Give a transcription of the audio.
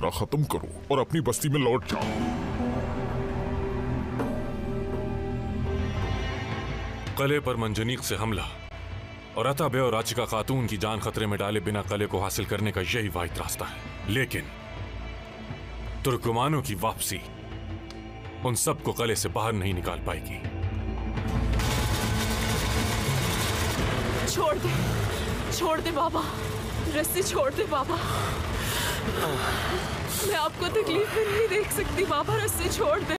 खत्म करो और अपनी बस्ती में लौट जाओ। कले पर मंजनीक से हमला और अताबे और आचिका खातून की जान खतरे में डाले बिना कले को हासिल करने का यही वाहिद रास्ता है। लेकिन तुर्कमानों की वापसी उन सबको कले से बाहर नहीं निकाल पाएगी। छोड़ दे बाबा, रस्सी छोड़ दे बाबा। मैं आपको तकलीफ में नहीं देख सकती बाबा, रस्सी छोड़ दे।